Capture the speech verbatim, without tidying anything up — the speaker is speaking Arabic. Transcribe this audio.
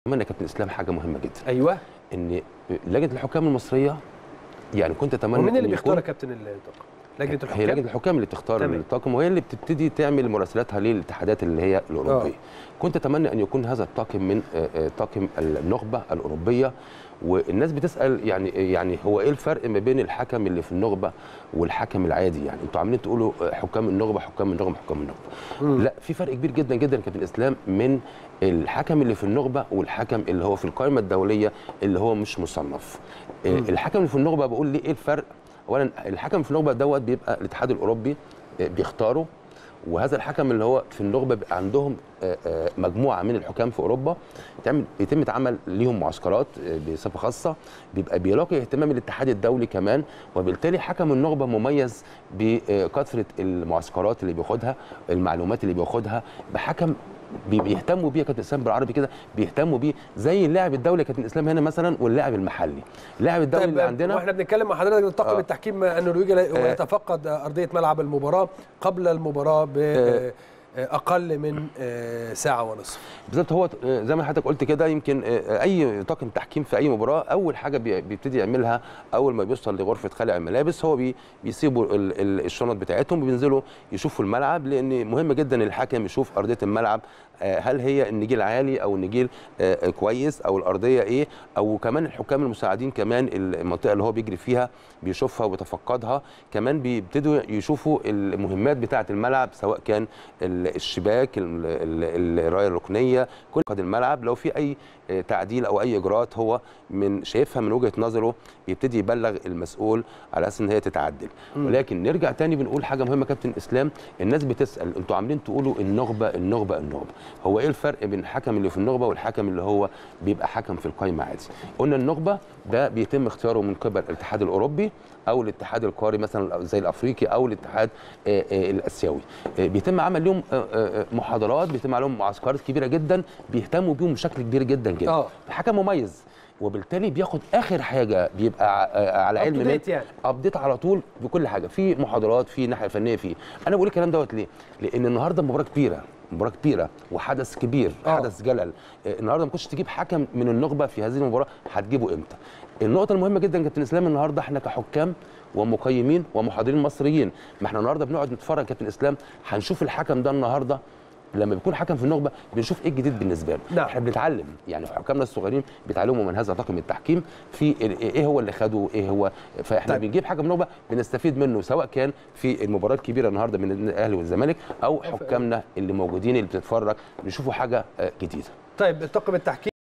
كمان يا كابتن اسلام حاجه مهمه جدا. ايوه، ان لجنه الحكام المصريه يعني كنت اتمنى ومين اللي بيختار يا كابتن الطاقم؟ لجنه الحكام. هي لجنه الحكام اللي بتختار تمام. الطاقم، وهي اللي بتبتدي تعمل مراسلاتها للاتحادات اللي هي الاوروبيه. أوه. كنت اتمنى ان يكون هذا الطاقم من طاقم النخبه الاوروبيه، والناس بتسال يعني يعني هو ايه الفرق ما بين الحكم اللي في النخبه والحكم العادي؟ يعني انتوا عاملين تقولوا حكام النخبه حكام النخبه حكام النخبه. لا، في فرق كبير جدا جدا يا كابتن اسلام من الحكم اللي في النخبه والحكم اللي هو في القائمه الدوليه اللي هو مش مصنف. مم. الحكم اللي في النخبه بقول ليه ايه الفرق؟ اولا الحكم في النخبه دوت بيبقى الاتحاد الاوروبي بيختاره، وهذا الحكم اللي هو في النخبه بيبقى عندهم مجموعه من الحكام في اوروبا بيتم بيتم عمل ليهم معسكرات بصفه خاصه، بيبقى بيلاقي اهتمام الاتحاد الدولي كمان، وبالتالي حكم النخبه مميز بكثره المعسكرات اللي بياخدها، المعلومات اللي بياخدها، بحكم بيهتموا بيه يا كابتن اسلام بالعربي كده، بيهتموا بيه زي اللاعب الدولي يا كابتن اسلام هنا مثلا واللاعب المحلي. اللاعب الدولي اللي عندنا واحنا بنتكلم مع حضرتك طاقم آه. التحكيم النرويجي يتفقد ارضيه ملعب المباراه قبل المباراه ب آه. اقل من ساعه ونصف. بالظبط، هو زي ما حضرتك قلت كده، يمكن اي طاقم تحكيم في اي مباراه اول حاجه بيبتدي يعملها اول ما بيوصل لغرفه خلع الملابس هو بيسيبوا الشنط بتاعتهم وبينزلوا يشوفوا الملعب، لان مهم جدا الحكم يشوف ارضيه الملعب، هل هي النجيل عالي او النجيل كويس او الارضيه ايه، او كمان الحكام المساعدين كمان المنطقه اللي هو بيجري فيها بيشوفها وبيتفقدها، كمان بيبتدوا يشوفوا المهمات بتاعه الملعب سواء كان الشباك، الرايه الركنيه، كل قد الملعب لو في اي تعديل او اي اجراءات هو من شايفها من وجهه نظره بيبتدي يبلغ المسؤول على اساس ان هي تتعدل. م. ولكن نرجع تاني بنقول حاجه مهمه كابتن اسلام، الناس بتسال انتوا عاملين تقولوا النخبه النخبه النخبه، هو ايه الفرق بين الحكم اللي في النخبه والحكم اللي هو بيبقى حكم في القائمه عادي؟ قلنا النخبه ده بيتم اختياره من قبل الاتحاد الاوروبي او الاتحاد القاري مثلا زي الافريقي او الاتحاد الاسيوي، بيتم عمل لهم محاضرات، بيتم عليهم معسكرات كبيره جدا بيهتموا بيهم بشكل كبير جدا جدا. اه حكم مميز، وبالتالي بياخد اخر حاجه، بيبقى على علم منه يعني ابديت على طول بكل حاجه، في محاضرات، في ناحيه فنيه، فيه. انا بقول الكلام دوت ليه؟ لان النهارده مباراه كبيره، مباراه كبيره وحدث كبير، أوه. حدث جلل. النهارده ما كنتش تجيب حكم من النخبه في هذه المباراه، هتجيبه امتى؟ النقطه المهمه جدا يا كابتن اسلام، النهارده احنا كحكام ومقيمين ومحاضرين مصريين، ما احنا النهارده بنقعد نتفرج يا كابتن اسلام، هنشوف الحكم ده النهارده لما بيكون حكم في النخبه بنشوف ايه الجديد بالنسبه له. نعم. احنا بنتعلم، يعني حكامنا الصغيرين بيتعلموا من هذا طاقم التحكيم في ايه هو اللي خده، ايه هو، فاحنا طيب. بنجيب حكم نخبه بنستفيد منه سواء كان في المباراه الكبيره النهارده من الاهلي والزمالك او حكامنا اللي موجودين اللي بتتفرج بنشوفوا حاجه جديده. طيب طاقم التحكيم